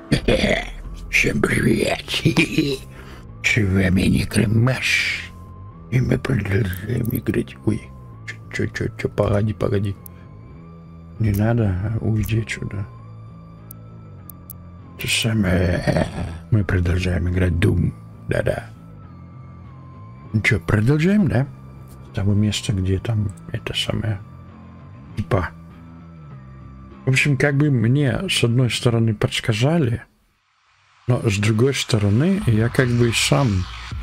Всем привет! С вами Некромаш. И мы продолжаем играть. Ой, чё, погоди. Не надо, уйди отсюда. То самое... Мы продолжаем играть Doom. Да-да. Ну чё, продолжаем, да? С того места, где там это самое... Типа... В общем, как бы мне с одной стороны подсказали, но с другой стороны я как бы и сам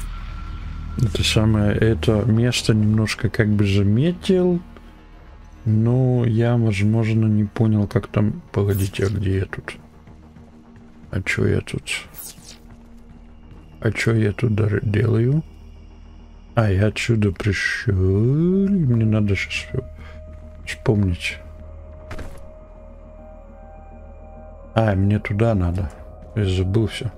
это место немножко как бы заметил, но я, возможно, не понял, как там... Погодите, а где я тут? А чё я тут? А чё я тут делаю? А, я отсюда пришел. Мне надо сейчас вспомнить. А, мне туда надо. Я забыл все.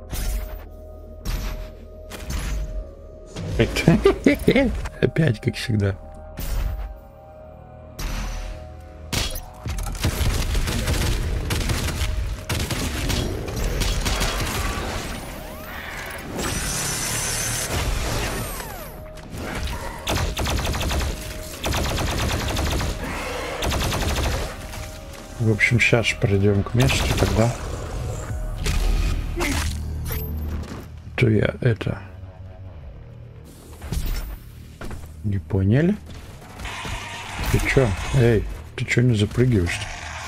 Опять, как всегда. В общем, сейчас пройдем к месту, тогда. То я это... Не поняли? Ты чё? Эй, ты чё не запрыгиваешь?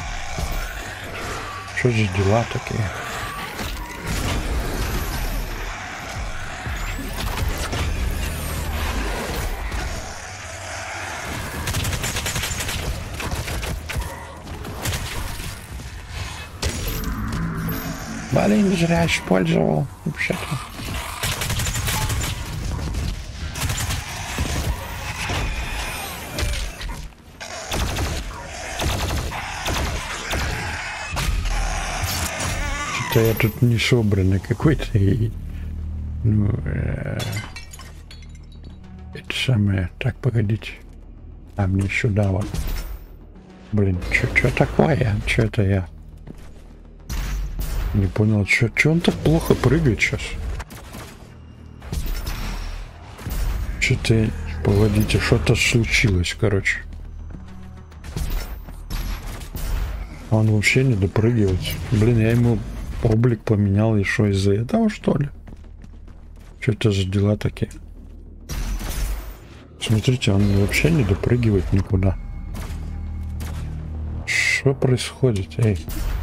Что за дела такие? Блин, зря использовал вообще-то. Что-то я тут не собранный какой-то. Ну, это самое. Так, погодите. А мне сюда вот. Блин, что такое? Что это я? Не понял, что он так плохо прыгает сейчас? Что-то, погодите, что-то случилось, короче. Он вообще не допрыгивает. Блин, я ему облик поменял еще из-за этого, что ли? Что это за дела такие? Смотрите, он вообще не допрыгивает никуда. Что происходит, эй?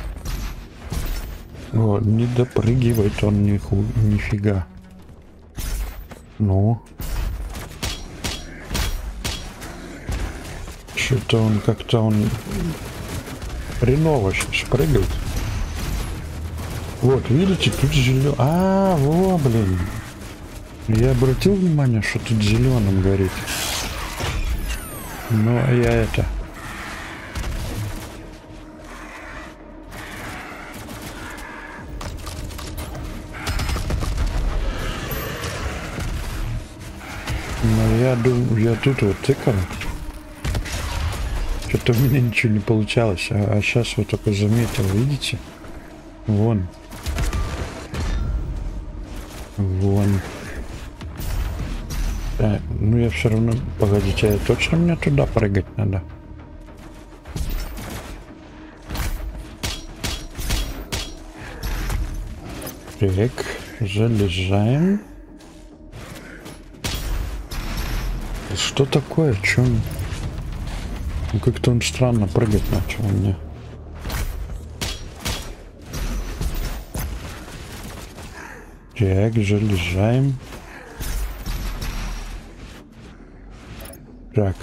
О, не допрыгивает он нифига. Ну. Что-то он как-то хреново сейчас прыгает. Вот, видите, тут зеленый. А, во, блин. Я обратил внимание, что тут зеленым горит. Ну, а я это... Но я думаю, я тут вот тыкал. Что-то у меня ничего не получалось. А сейчас вот только заметил, видите? Вон. Вон. Ну я все равно... Погодите, точно мне туда прыгать надо? Так, залезаем. Что такое? Чё он? Ну, как-то он странно прыгать начал у меня. Так, залезаем. Так.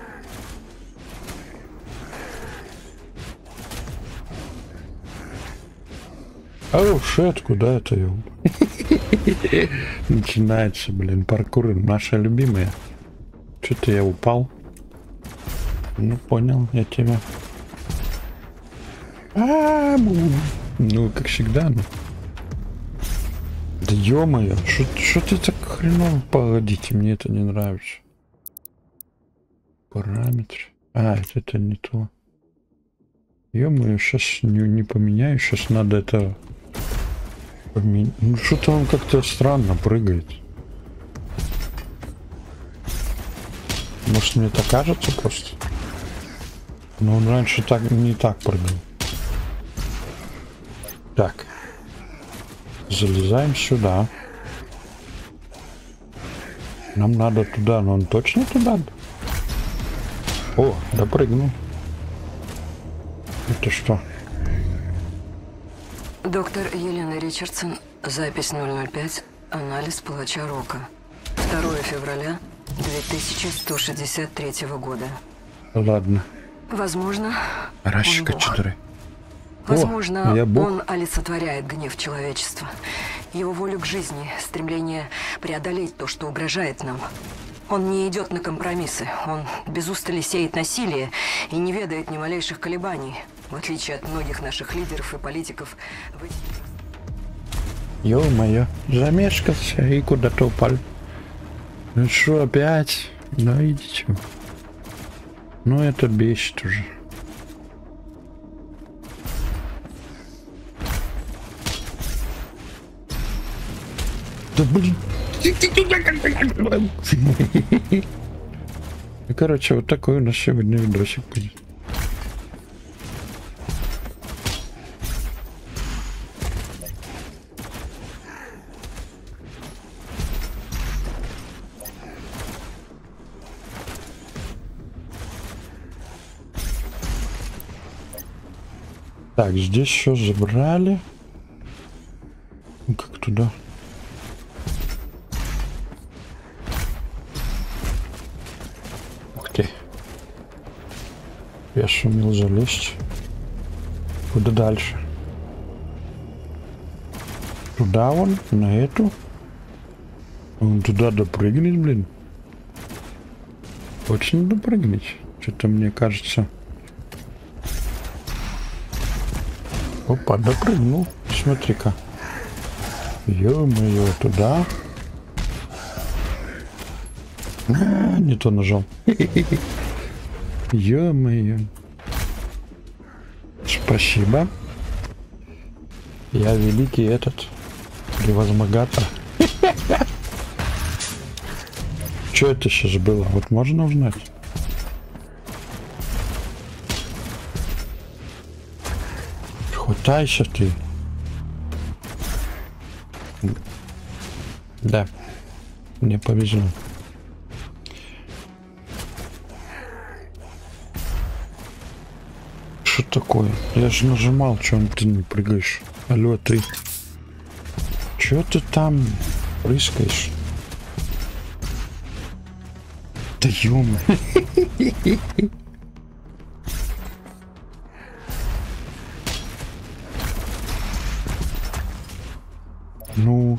Оу, шет, куда это его? Начинается, блин, паркур, наша любимая. Что-то я упал. Ну, понял, я тебя. Ну, как всегда, ну. Да ё-моё, что ты так хреново? Погодите, мне это не нравится. Параметры. А, это не то. Ё-моё, сейчас не поменяю, сейчас надо это Ну что-то он как-то странно прыгает. Может, мне так кажется просто? Но он раньше так не так прыгал. Так. Залезаем сюда. Нам надо туда, но он точно туда? О, допрыгнул. Это что? Доктор Елена Ричардсон, запись 005, анализ палача Рока. 2 февраля 2163 года. Ладно. Возможно, Ращика он Бог. 4. Возможно, О, я Бог. он олицетворяет гнев человечества. Его волю к жизни, стремление преодолеть то, что угрожает нам. Он не идет на компромиссы. Он без устали сеет насилие и не ведает ни малейших колебаний. В отличие от многих наших лидеров и политиков. Ё-моё, замешкался и куда-то упал. Ну что, опять? Ну идите. Ну это бесит уже. Да блин. Короче, вот такой у нас сегодня видосик будет. Так, здесь все забрали. Ну как туда? Ух ты. Я сумел залезть. Куда дальше? Туда вон, на эту. Он туда допрыгнет, блин. Точно допрыгнуть? Что-то мне кажется. Опа, допрыгнул. Смотри-ка. Ё-моё, туда. Не то нажал. Ё-моё. Спасибо. Я великий этот превозмогатор. Что это сейчас было? Вот можно узнать? Хватайся ты. Да. Мне повезло. Что такое? Я же нажимал, что ты не прыгаешь. Алло, ты. Чё ты там прыскаешь? Да ё-моё. Ну,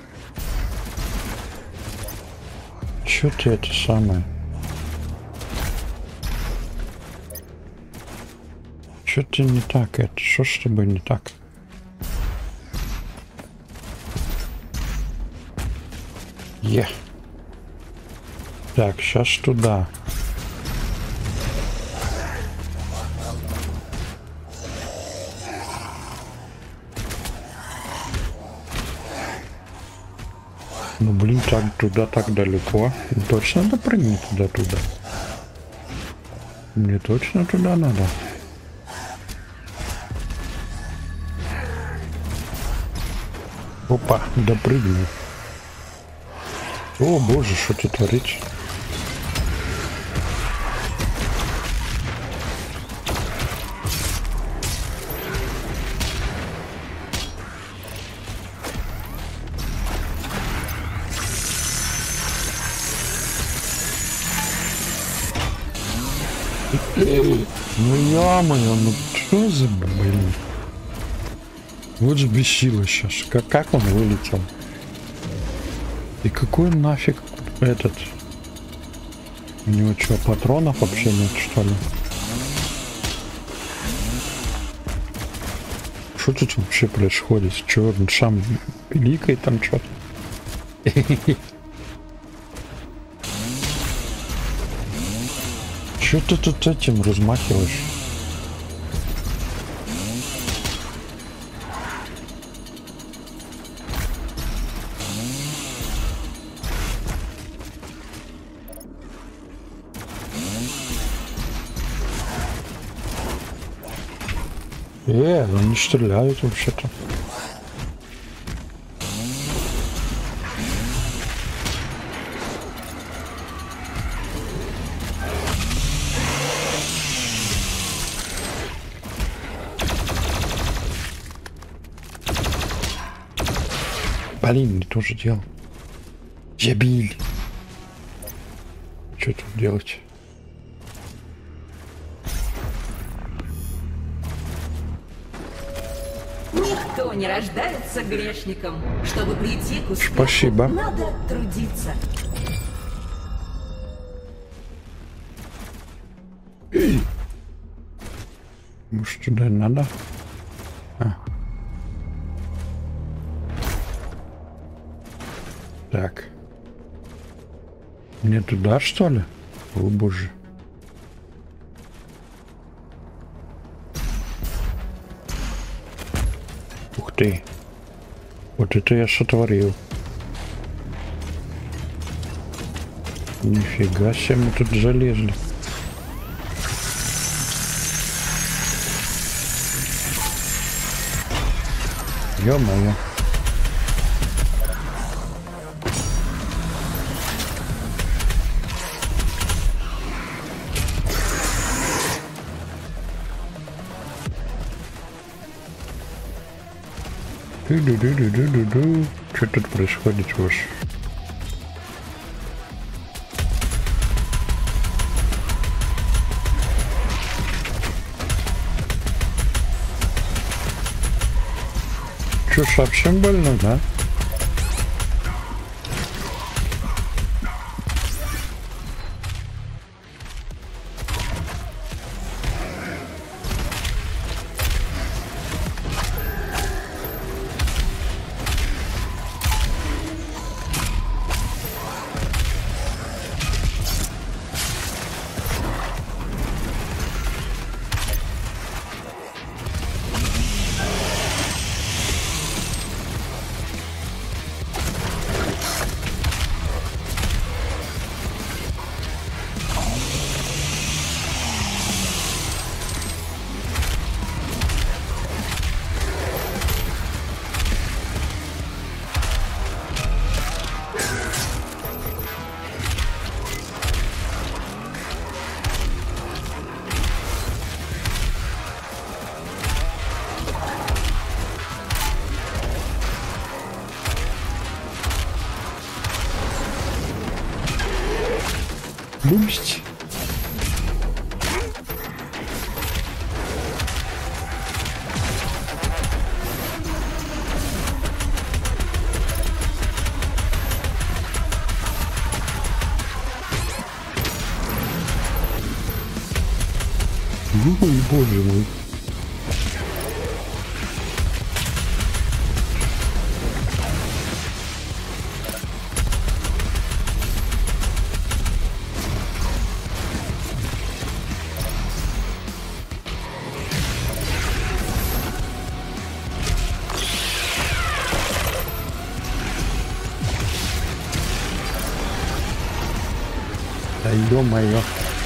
чё ты это самое? Чё ты не так это? Что с тобой не так? Так, сейчас туда. Ну блин, так туда так далеко. Точно надо прыгнуть туда. Мне точно туда надо. Опа, допрыгнул. О боже, что ты творишь? Ну ё-моё, ну что за блин? Вот же бесило сейчас. Как он вылетел? И какой нафиг этот? У него что, патронов вообще нет, что ли? Что тут вообще происходит? Чё, он сам пиликает там что-то? Чё ты тут этим размахиваешь? Они стреляют вообще-то. Блин, не то же делал. Забили. Что тут делать? Никто не рождается грешником. Чтобы прийти к успеху, Спасибо. надо трудиться. Может, туда и надо? Так. Мне туда, что ли? О, боже. Ух ты. Вот это я сотворил. Нифига себе мы тут залезли. Ё-моё. Ду-ду-ду-ду-ду-ду. Что тут происходит ваше? Что, совсем больно, да? Бумсть. Ой, боже мой. Да ё-моё.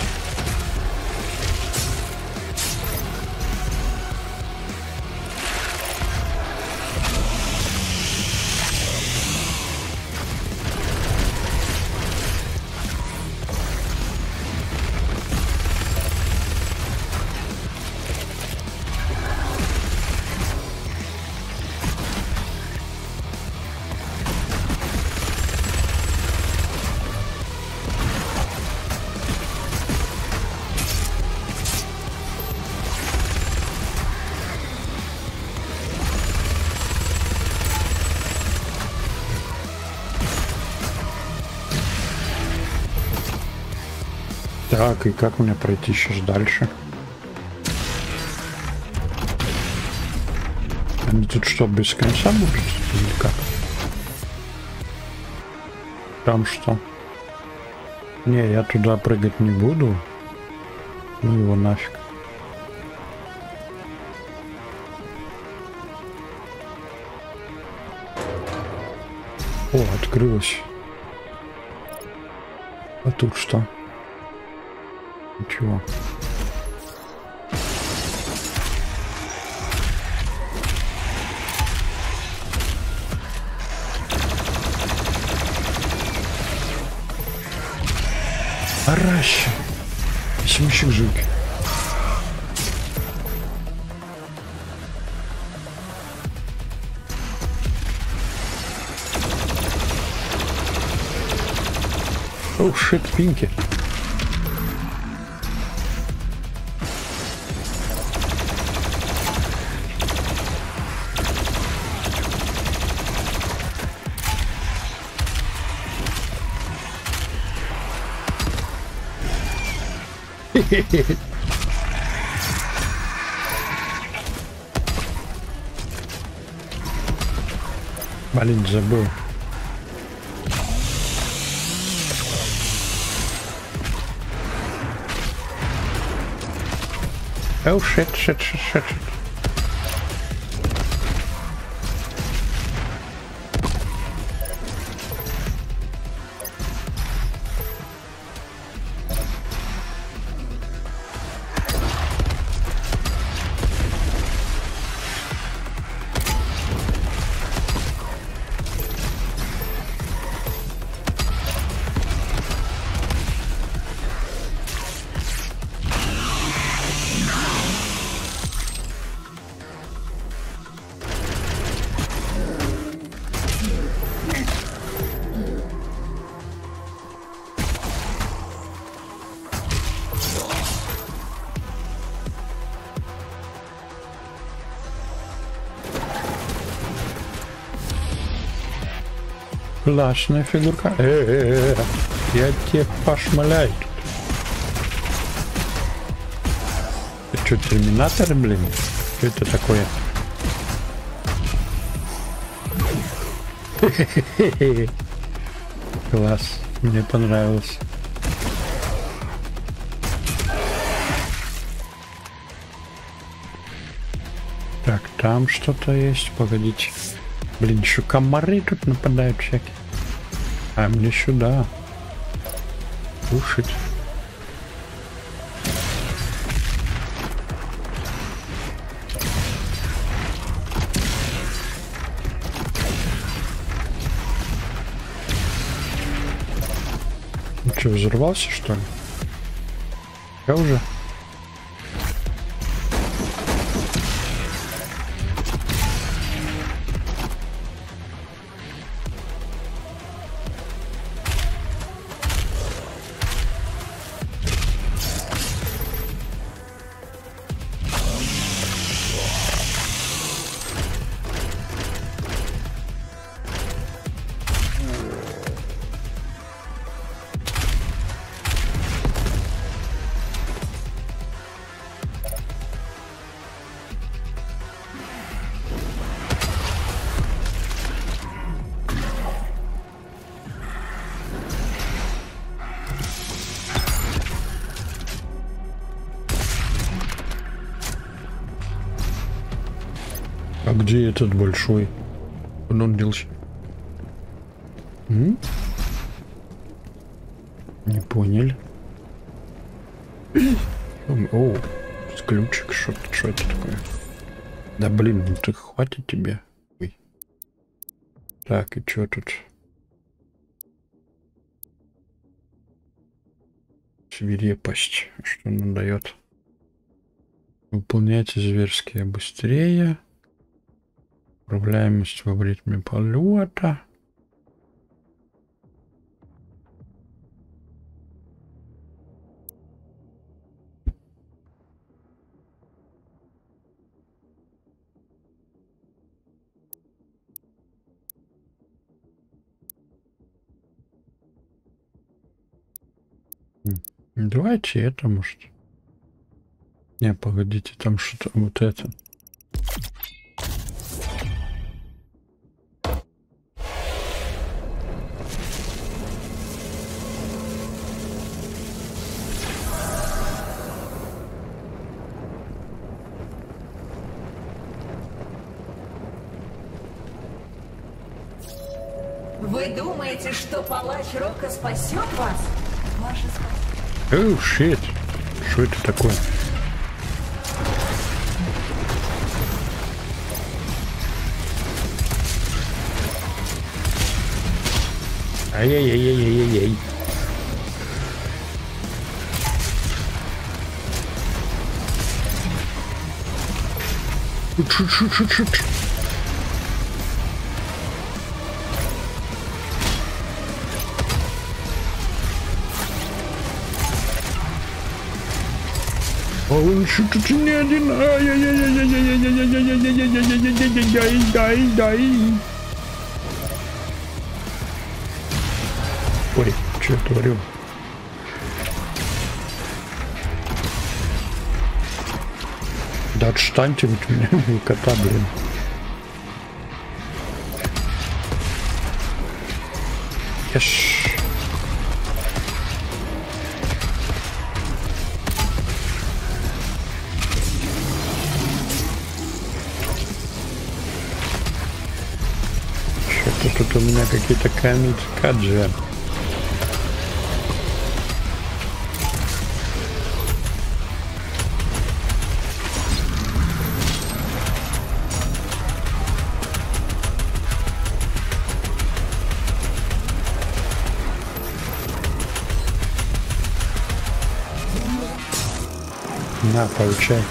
Так, и как мне пройти сейчас дальше? Они тут что, без конца будут? Или как? Там что? Не, я туда прыгать не буду. Ну его нафиг. О, открылось. А тут что? Ничего. Араща. Семищик жилки. Оу, шит, пинки. Блин, забыл. Oh shit, shit, shit, shit, shit. Классная фигурка. Я тебе пошмаляю тут. Это что, терминатор, блин? Что это такое? Класс. Мне понравилось. Так, там что-то есть. Погодите. Блин, еще комары тут нападают всякие. А мне сюда. Кушать. Ну что, взорвался, что ли? Я уже? А где этот большой? Он делся. Не понял. О, ключик, что это такое? Да блин, ну ты хватит тебе. Ой. Так, и что тут? Свирепость. Что она дает? Выполняйте зверские быстрее. Управляемость в ритме полета. Давайте это, может. Не, погодите, там что-то вот это. Вы думаете, что палач Рока спасет вас? Ваше спасение. Оу, щит. Что это такое? Ай-яй-яй-яй-яй-яй. Чуть-чуть. А он что-то не один. Ой, что я творю? Да отстаньте от меня, кота, блин. Ешь. Что-то тут у меня какие-то камикаджи. На, получай.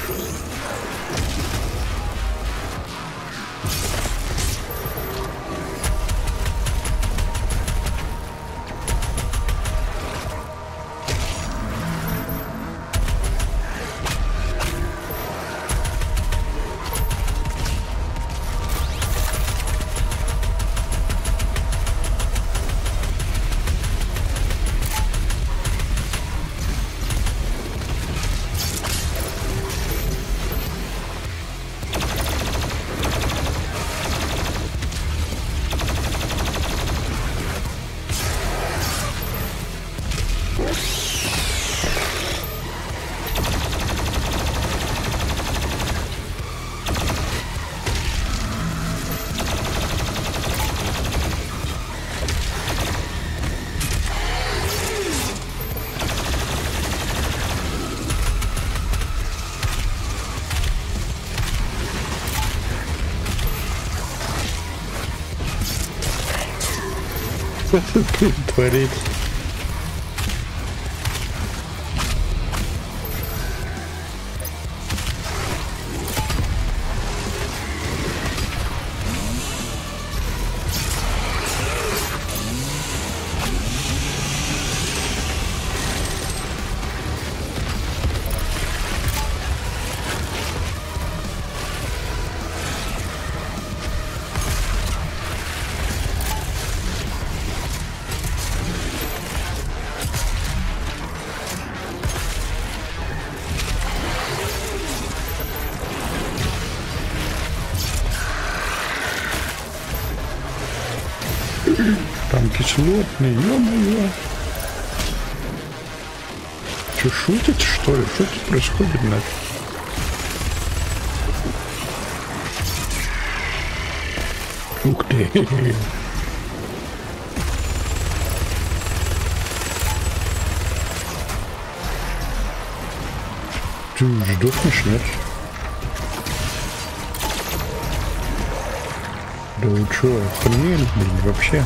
Что тут творится? Там кислотный, ё-моё. Что, шутит, что ли? Что тут происходит нафиг? Ух ты! Ты сдохнешь, нет? Да вы чё, охренели, блин, вообще?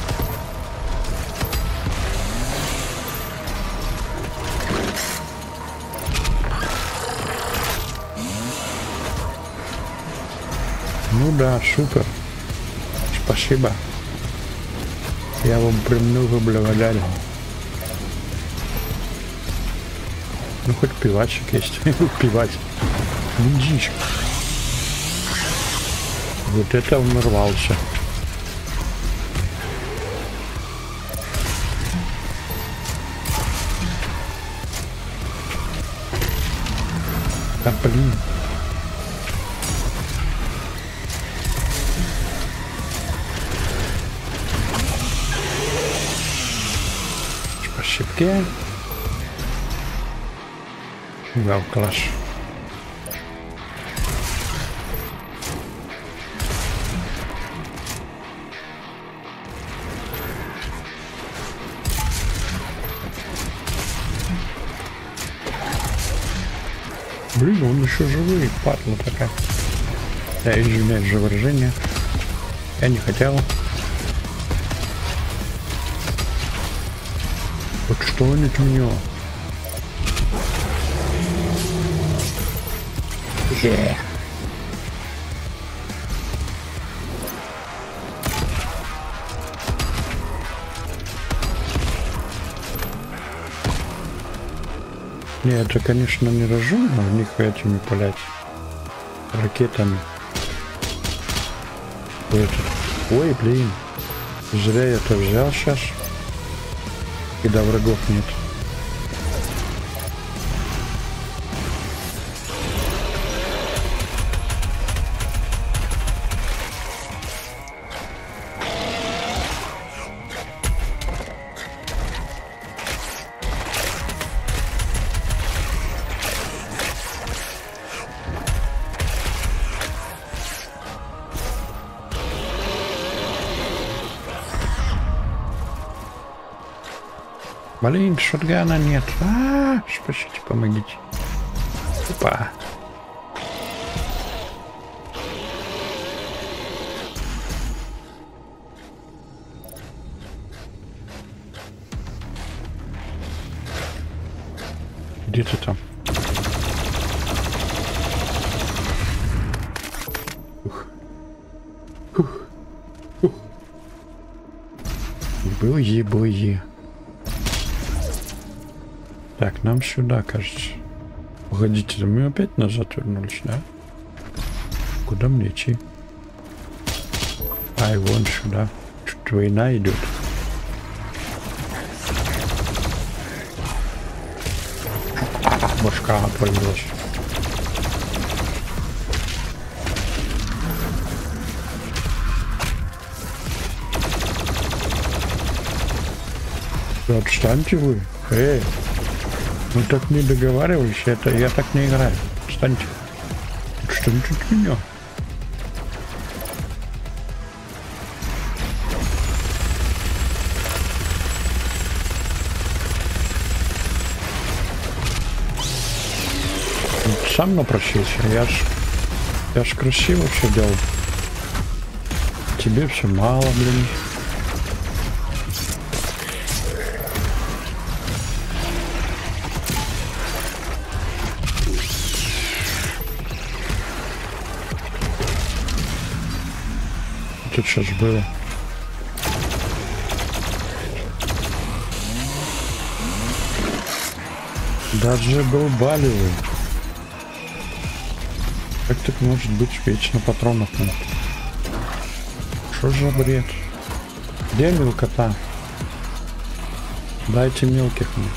Ну да, супер. Спасибо. Я вам премного благодарен. Ну хоть пивачик есть. Пивать. Дичь. Вот это он нарвался. Да блин. По щепке. Вау, класс. Блин, он еще живой, падла такая. Я извиняюсь за выражение. Я не хотел. Вот что он от меня? Не, это, конечно, не разумно в них этими палять. Ракетами. Ой, блин. Зря я это взял сейчас. Когда врагов нет. Блин, шотгана нет. Спасите, помогите. Опа. Где ты там? Буи. Так, нам сюда, кажется. Погодите, мы опять назад вернулись, да? Куда мне идти? Ай, вон сюда. Что-то война идет. Башка отвалилась. Да отстаньте вы. Эй, мы так не договаривались, это я так не играю. Отстаньте. Что-нибудь от меня. Сам напросился, я ж красиво все делал. Тебе все мало, блин. Тут сейчас было. Даже был балевый. Как так может быть вечно патронов нет? Что за бред? Где мелкота? Дайте мелких мне.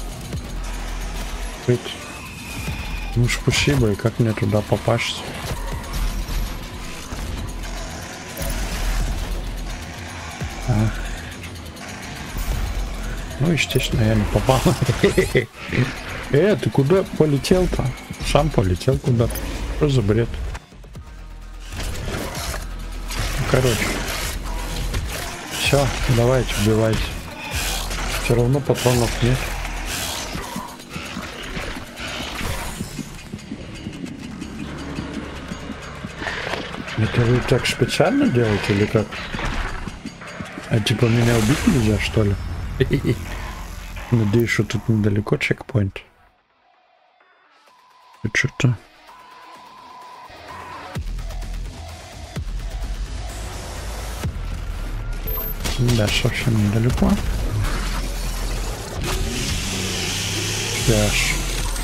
Быть. Ну спасибо, и как мне туда попасть? Ну, естественно, я не попал. Ты куда полетел-то? Сам полетел куда-то. Что за бред? Короче. Все, давайте, убивайте. Все равно патронов нет. Это вы так специально делаете или как? А типа меня убить нельзя, что ли? Надеюсь, что тут недалеко чекпоинт. Что-то... Да, совсем недалеко. Сейчас.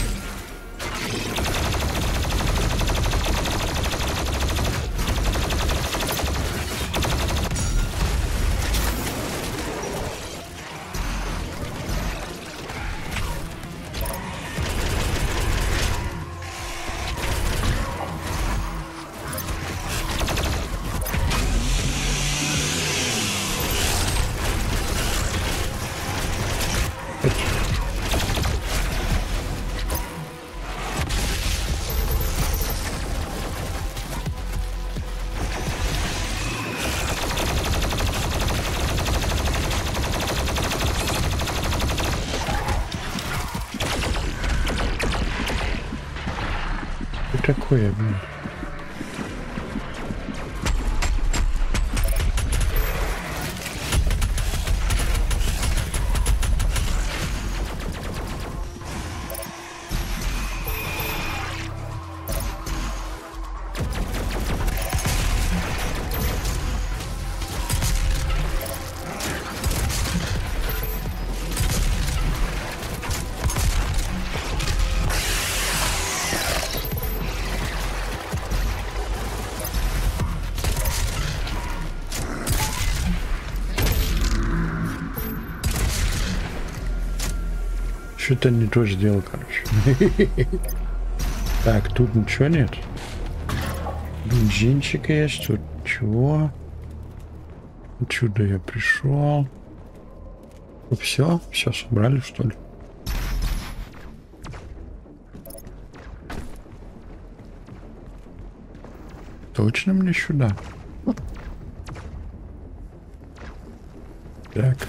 Такое, блин. Что-то не то сделал, короче. Так, тут ничего нет. Бензинчик есть. Тут чего? Отсюда я пришел. Все собрали, что ли? Точно мне сюда? Так.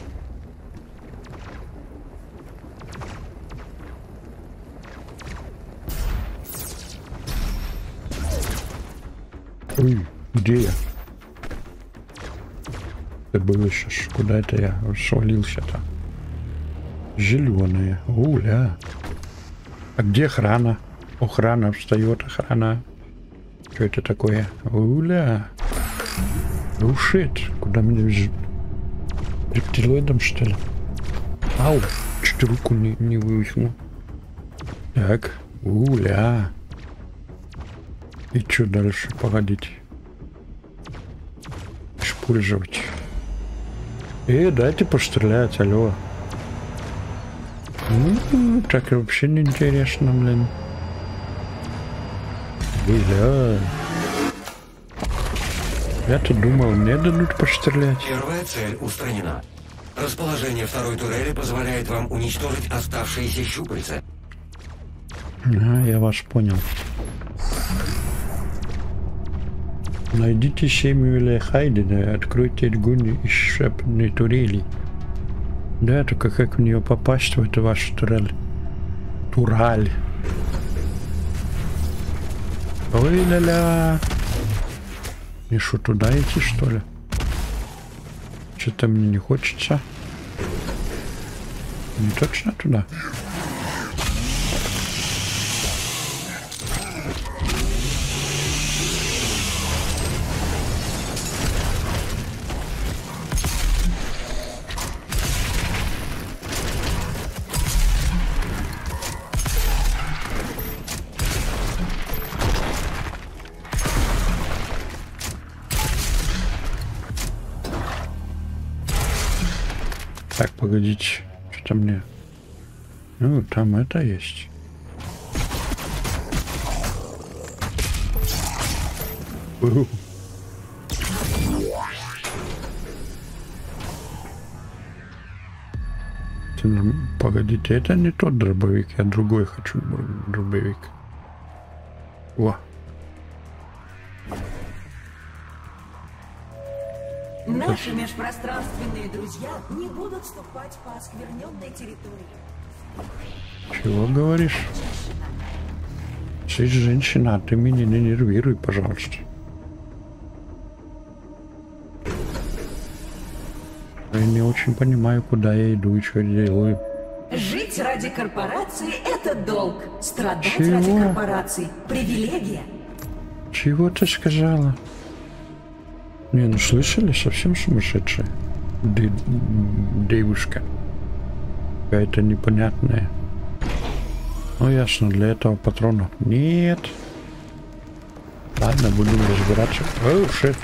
Ой, где я? Это было сейчас. Куда это я свалился-то? Зеленые. Уля. А где охрана? Охрана встает, охрана. Что это такое? Уля. Ушит. Куда меня везут? Рептилоидом, что ли? Ау. Чуть руку не вывихнул. Так. Уля. И что дальше? Погодите. Использовать. Дайте пострелять, алло. Так вообще не интересно, блин. Бля. Я-то думал, мне дадут пострелять. Первая цель устранена. Расположение второй турели позволяет вам уничтожить оставшиеся щупальца. Я вас понял. Найдите Сэмюэля Хайдена и откройте огонь из шепной турели. Да, только как в нее попасть, в эту вашу турель? Тураль. Ой, ля-ля. И что, туда идти, что ли? Что-то мне не хочется. Не точно туда? Так, погодите, что-то мне... Ну, там это есть. Погодите, это не тот дробовик, я другой хочу дробовик. О. Наши межпространственные друзья не будут ступать по оскверненной территории. Чего говоришь? Ты женщина, ты меня не нервируй, пожалуйста. Я не очень понимаю, куда я иду и что я делаю. Жить ради корпорации – это долг. Страдать Чего? ради корпорации – привилегия. Чего ты сказала? Не, ну слышали, совсем сумасшедшая девушка. Какая-то непонятная. Ну ясно, для этого патронов нет. Ладно, будем разбираться. О, шит.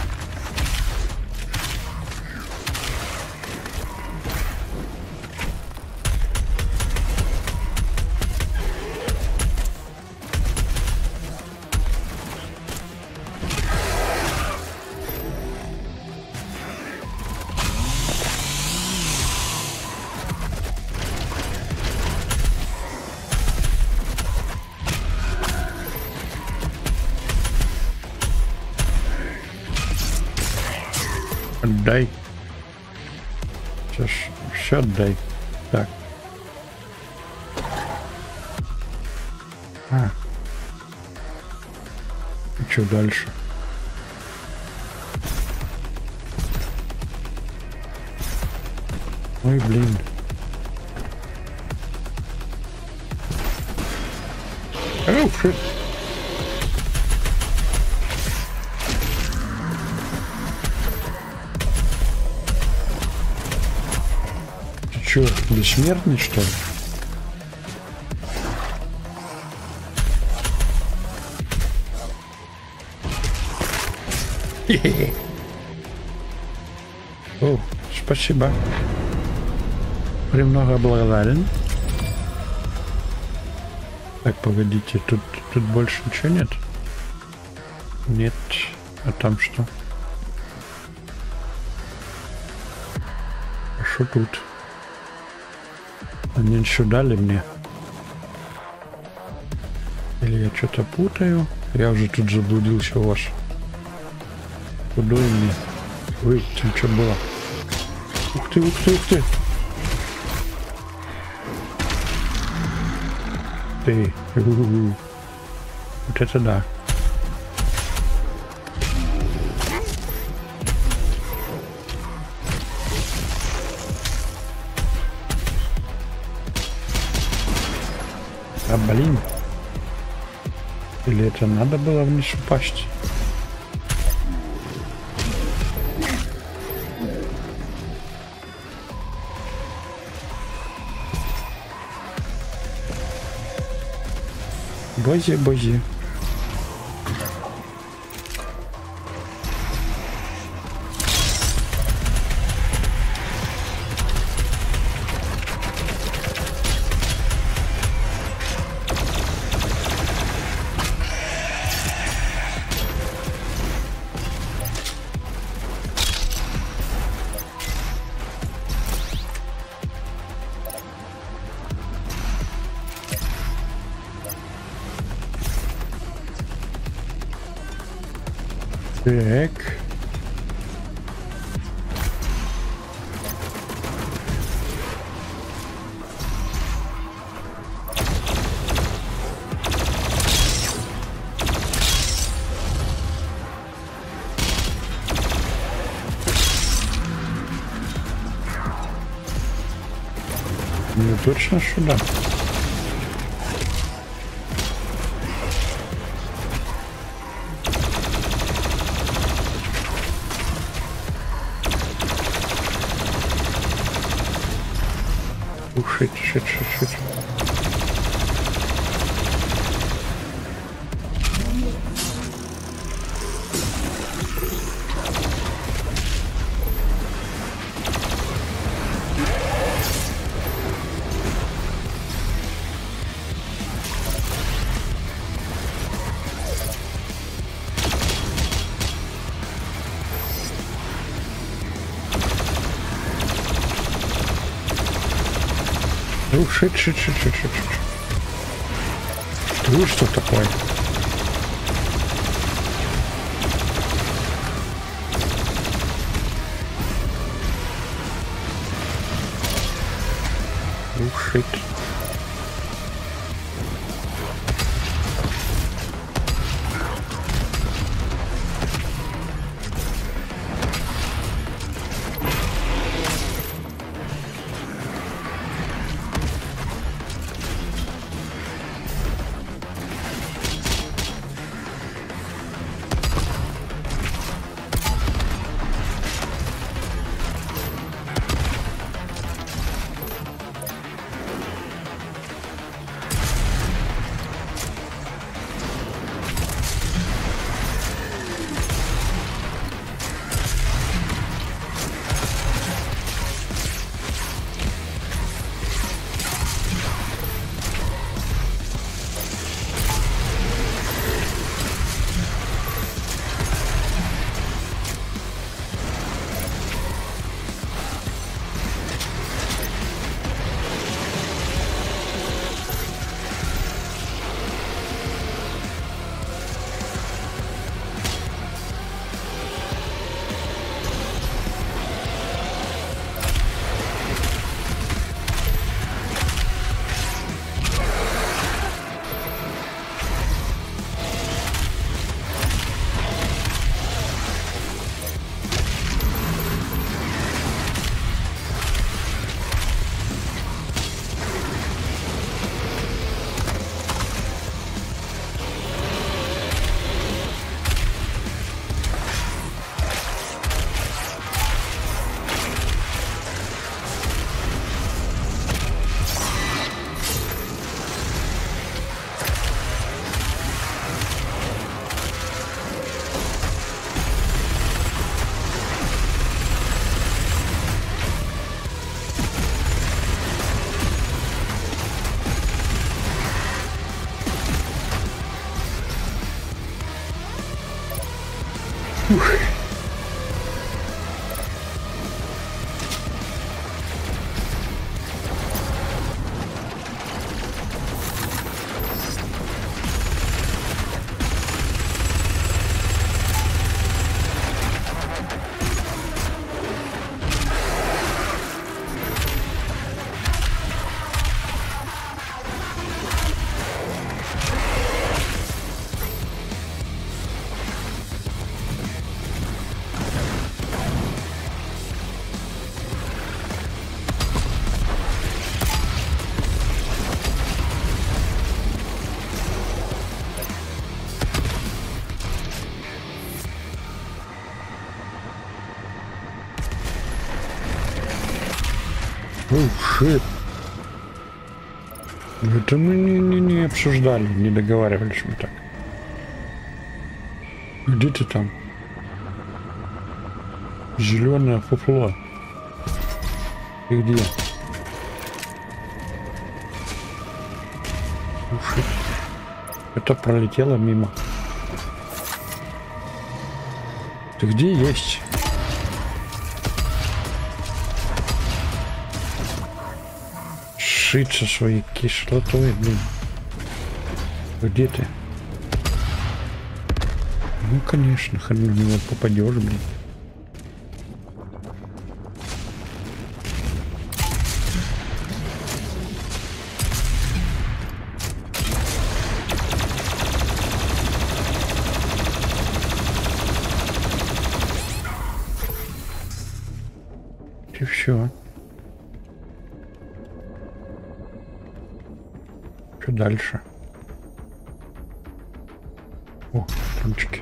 Отдай. Сейчас все отдай. Так. И что дальше? Ой, блин. Оу, шит. Че, бессмертный, что ли? Хе-хе. О, спасибо. Премного благодарен. Так, погодите, тут больше ничего нет? Нет. А там что? А что тут? Они еще дали мне? Или я что-то путаю? Я уже тут заблудился у вас. Куда мне? Ой, там что было? Ух ты, ух ты, ух ты! Ты. Вот это да. А блин. Или это надо было вниз упасть? Бози. Так. Ну точно сюда. Шить. Шить. Что такое? Шить. Шит. Это мы не обсуждали, не договаривались мы так. Где ты там? Зеленое фуфло. Ты где? Шит. Это пролетело мимо. Ты где есть? Шить со своей кислотой, блин. Где ты? Ну, конечно, хрен на него попадешь, блин. И все. Что дальше? О, патрончики.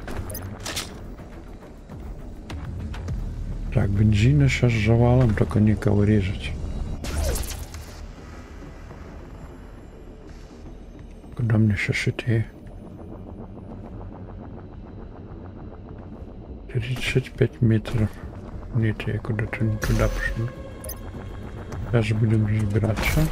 Так, бензина сейчас завалом, только никого резать. Куда мне сейчас идти? 35 метров. Нет, я куда-то не туда пошел. Сейчас будем разбираться.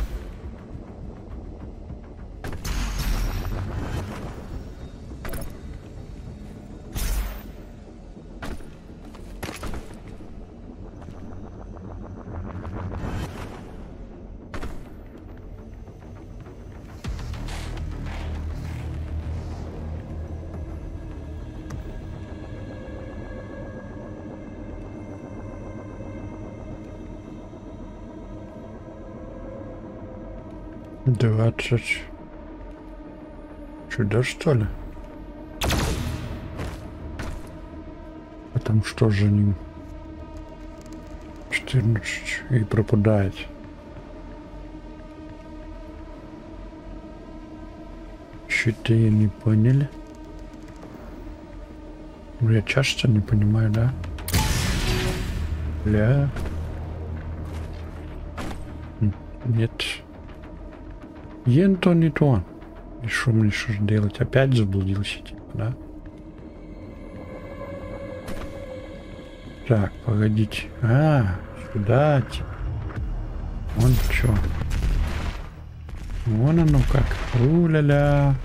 Сюда, что ли? А там что за ним? 14 и пропадает. Что-то я не поняли. Я часто не понимаю, да? Бля. Нет. Ен то не то. И что мне что делать? Опять заблудился, типа, да? Так, погодите. А, сюда, типа. Вон что. Вон оно как. У-ля-ля.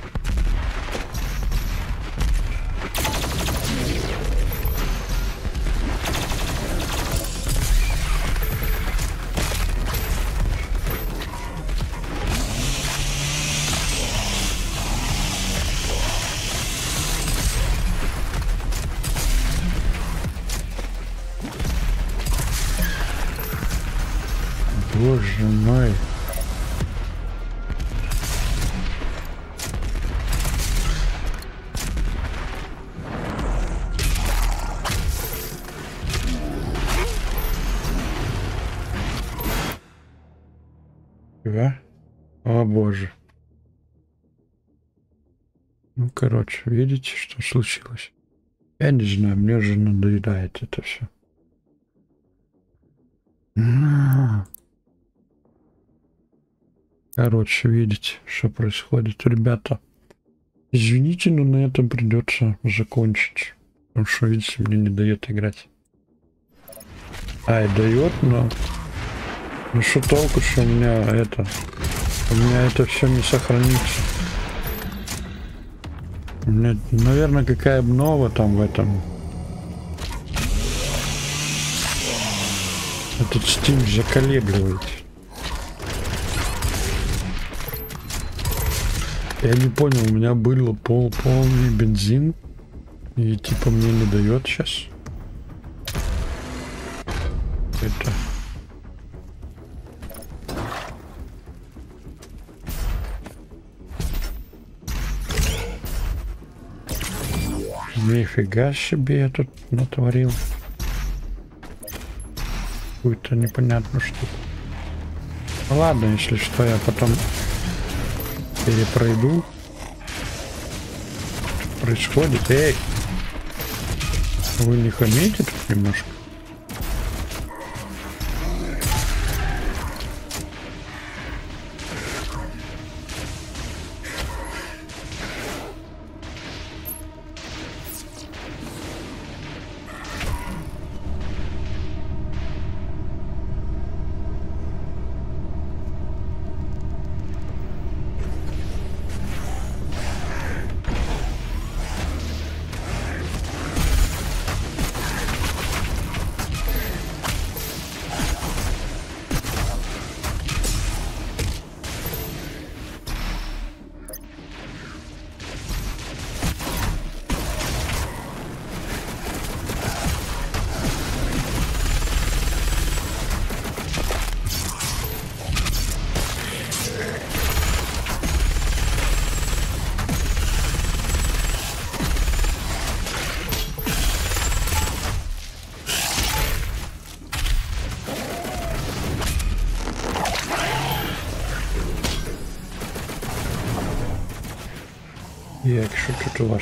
Боже мой. Да? О боже. Ну, короче, видите, что случилось? Я не знаю, мне уже надоедает это все. Короче, видите, что происходит. Ребята, извините, но на этом придется закончить. Потому что, видите, мне не дает играть. А, и дает, но... Ну что толку, что у меня это... У меня это все не сохранится. У меня, наверное, какая обнова там в этом... Этот Steam заколебливает. Я не понял, у меня был полный бензин. И типа мне не дает сейчас. Это... Нифига себе я тут натворил. Какую-то непонятную штуку. Ладно, если что, я потом перепройду. Что происходит? Эй! Вы не хамите тут немножко? Якщо тут у вас.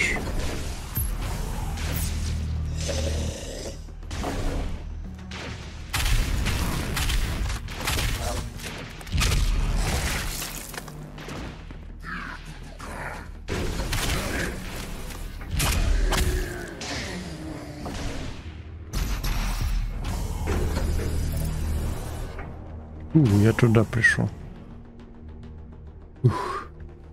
Я туда пришел. Ух.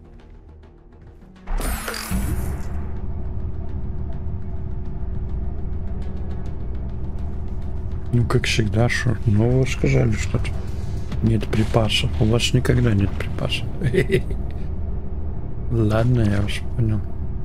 Ну, как всегда, что? Ну, вы сказали, что нет припасов. У вас никогда нет припасов. Ладно, я вас понял.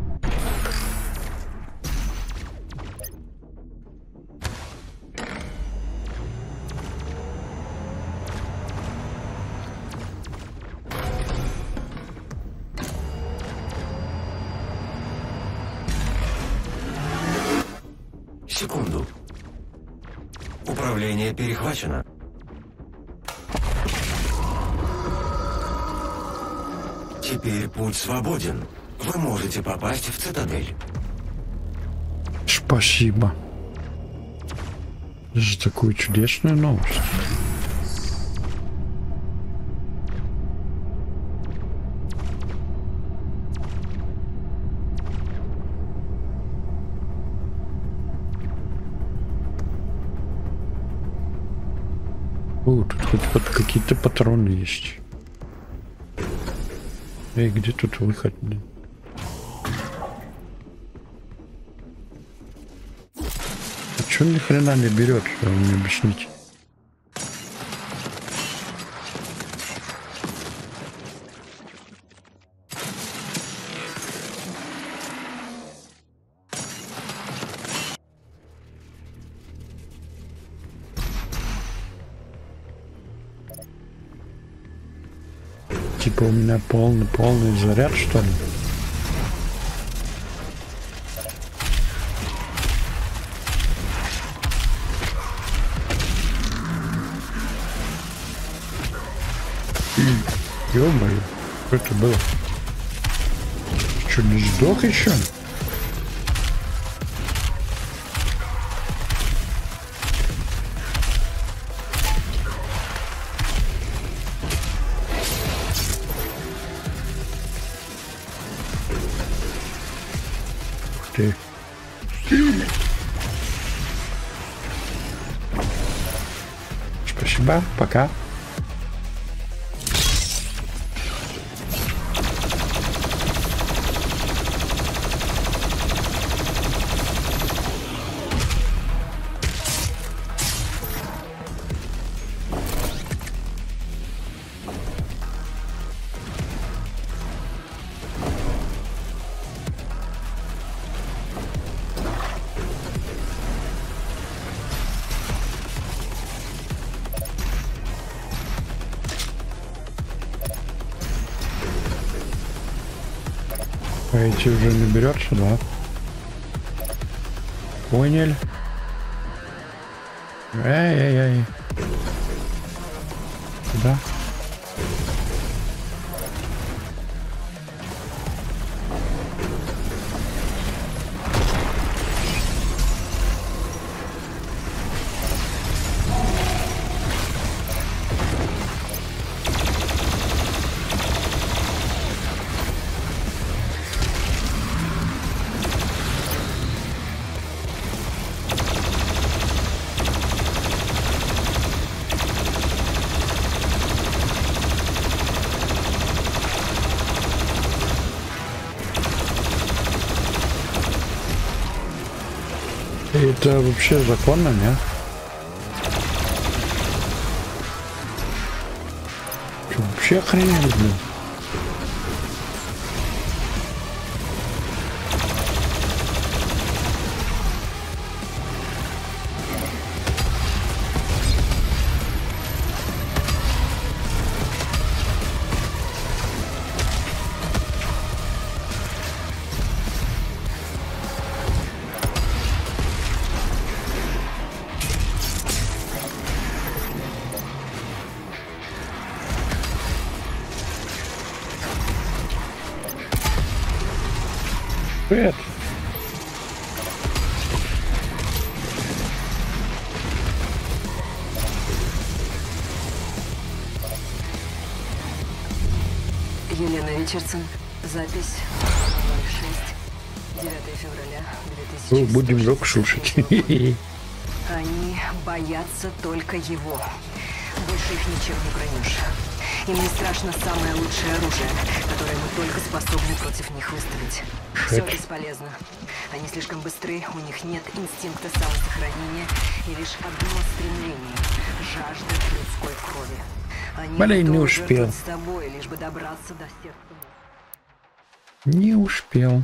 Секунду. Управление перехвачено. Теперь путь свободен. Вы можете попасть в цитадель. Спасибо за такую чудесную новость. О, тут хоть какие-то патроны есть. Эй, где тут выход? А чё ни хрена не берет, что вы мне объясните? Типа у меня полный заряд, что ли? Ё-моё, что это было? Что, не сдох еще? Ты. Спасибо, пока. эти уже не берется, да? Понял. Эй-эй-эй. Да. Это вообще законно, не? Что, вообще охренели, блин? Привет. Елена Ричардсон. Запись 06. 9 февраля 2000. Будем рок слушать. Они боятся только его. Больше их ничем не бронишь. Им не страшно самое лучшее оружие, которое мы только способны против них выставить. Все бесполезно. Они слишком быстры, у них нет инстинкта самосохранения и лишь одно стремление – жажда людской крови. Они не успел. с тобой, лишь бы добраться до сердца. Не успел.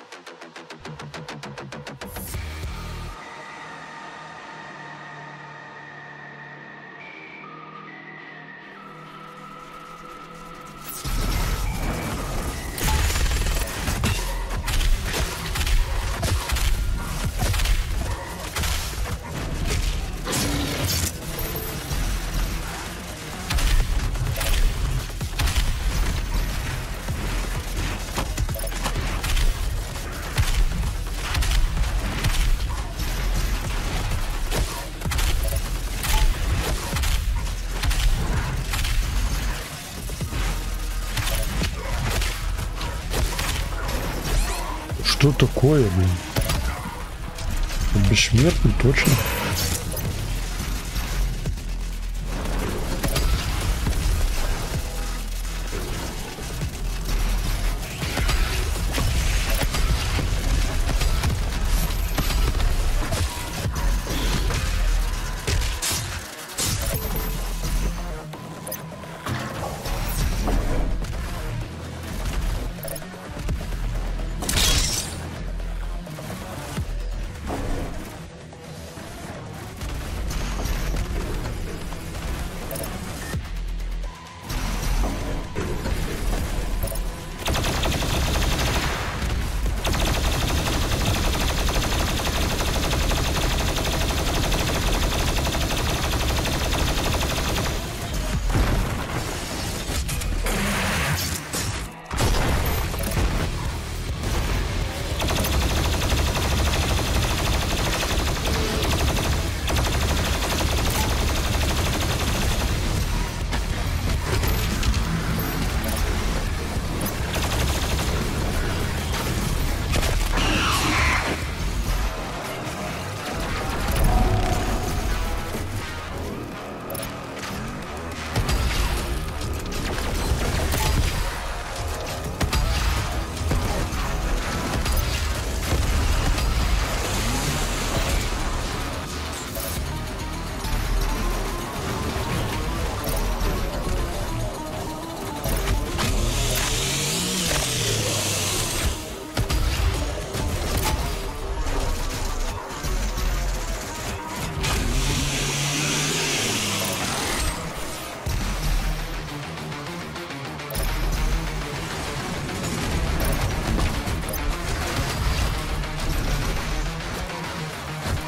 Что такое, блин? Бессмертный, точно.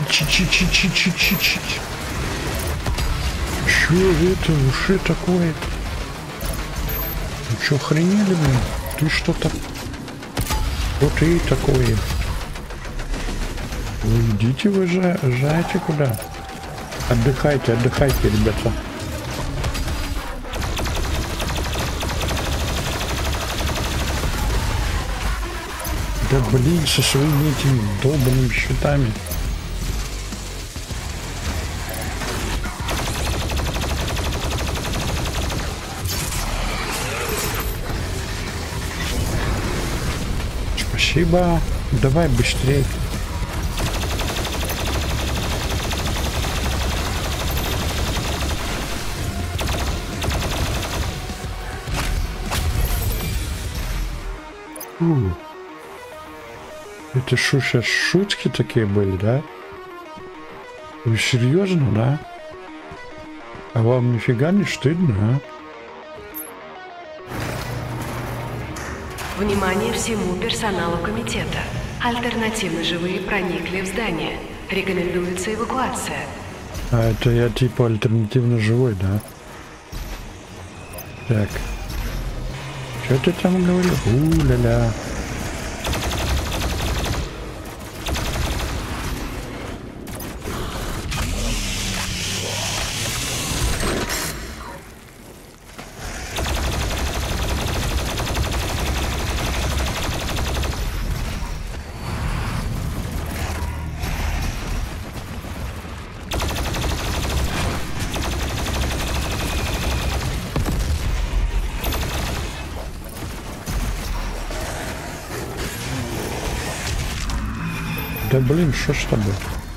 Чуть-чуть. Чё это? Уши такое? Вы чё, охренели, блин? Ты что-то... Вот и такое. Вы идите, вы жаете куда? Отдыхайте, ребята. Да блин, со своими этими долбанными щитами. Спасибо. Давай быстрее. Это что, сейчас шутки такие были, да? Вы серьезно, да? А вам нифига не стыдно, а? Внимание всему персоналу комитета. Альтернативно живые проникли в здание. Рекомендуется эвакуация. А это я типа альтернативно живой, да? Так. Что ты там говорил? У-ля-ля. Да блин, что ж тобой?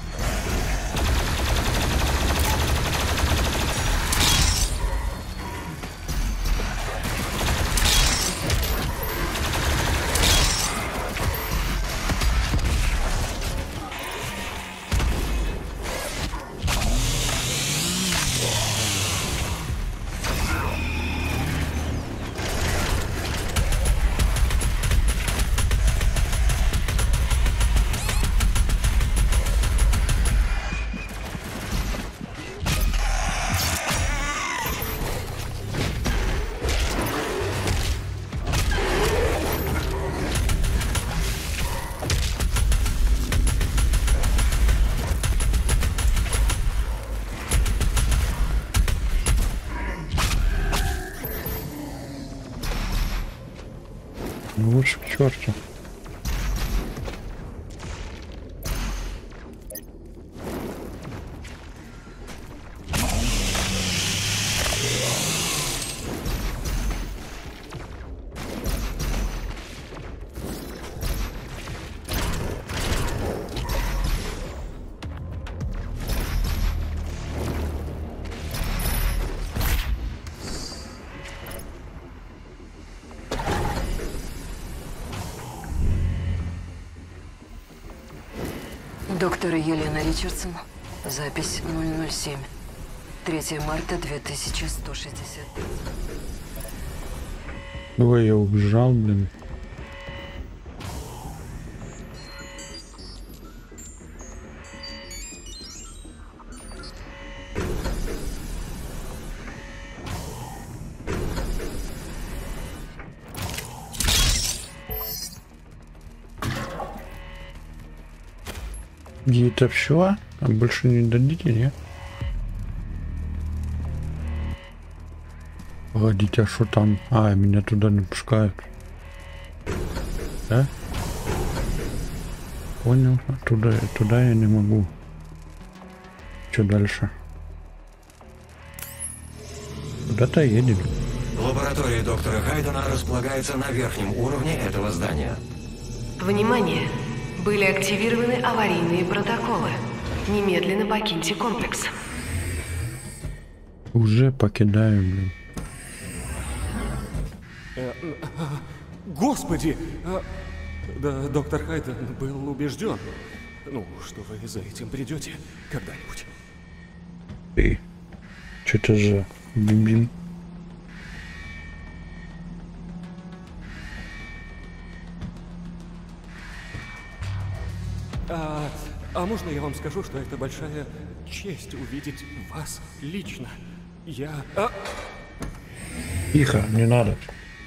Ну лучше к черту. Доктор Елена Ричардсон. Запись 007. 3 марта 2160. Ой, я убежал, блин. И это все? А больше не дадите, не? Погодите, а что там? А, меня туда не пускают. Да? Понял. Туда я не могу. Что дальше? Куда-то едем. Лаборатория доктора Хайдена располагается на верхнем уровне этого здания. Внимание! Были активированы аварийные протоколы. Немедленно покиньте комплекс. Уже покидаю, блин. Господи! Да, доктор Хайден был убежден, ну, что вы за этим придете когда-нибудь. Ты. Что-то же бим-бим. А можно я вам скажу, что это большая честь увидеть вас лично? Я... Тихо, не надо.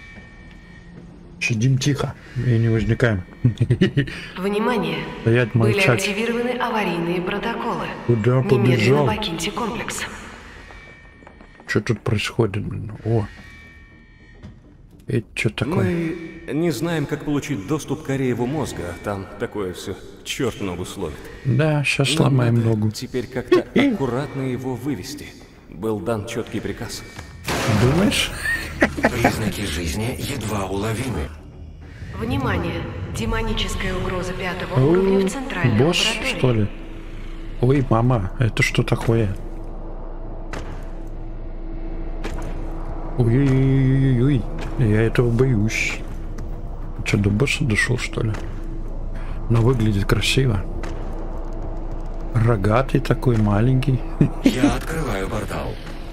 Сидим тихо и не возникаем. Внимание! Стоять, Были молчать. активированы аварийные протоколы. Куда Немедленно побежал? покиньте комплекс. Что тут происходит? О. Это что такое? Мы не знаем, как получить доступ к Арееву мозга. Там такое все черт ногу сломит. Да, сейчас Нам сломаем надо ногу. теперь как-то аккуратно его вывести. Был дан четкий приказ. Думаешь? Признаки жизни едва уловимы. Внимание! Демоническая угроза 5-го уровня в центральной Босс, лаборатории. что ли? Ой, мама, это что такое? Ой-ой-ой-ой, я этого боюсь. Что, до босса дошел, что ли? Но выглядит красиво. Рогатый такой, маленький. Я открываю портал.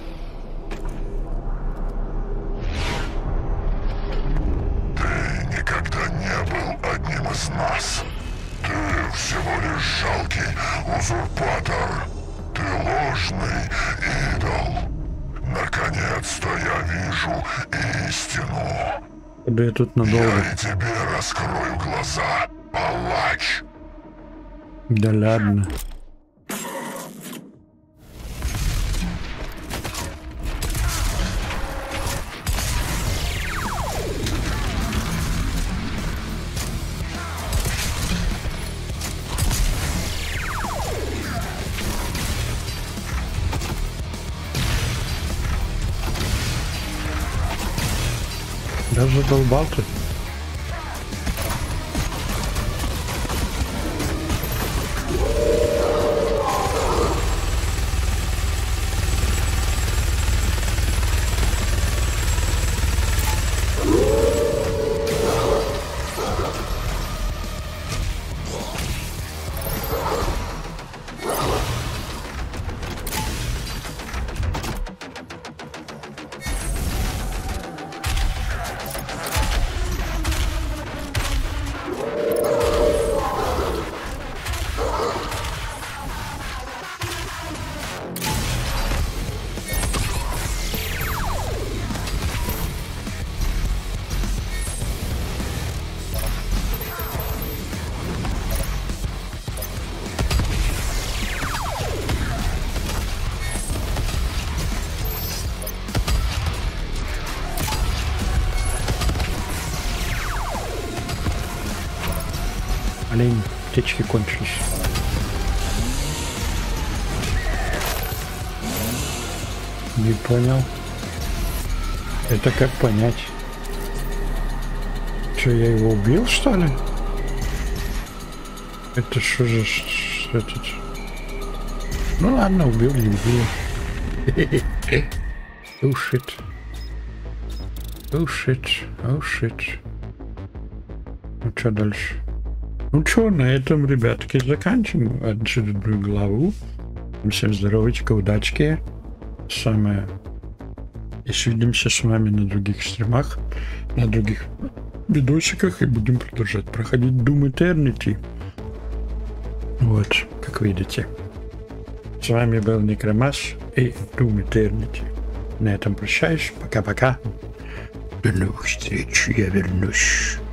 Никогда не был одним из нас. Ты всего лишь жалкий узурпатор. Ты ложный идол. Наконец-то я вижу истину. Да я тут надолго. Я и тебе раскрою глаза, палач. Да ладно. Я задолбал ты. Олень, птички кончились. Не понял. Это как понять? Что, я его убил, что ли? Это что же этот? Ну ладно, убил, не убил. Oh shit. Oh shit. Oh shit. Ну что дальше? Ну что, на этом, ребятки, заканчиваем очередную главу. Всем здоровочка, удачки. Самое. И увидимся с вами на других стримах, на других видосиках, и будем продолжать проходить Doom Eternity. Вот, как видите. С вами был Некромаш и Doom Eternity. На этом прощаюсь. Пока-пока. До новых встреч. Я вернусь.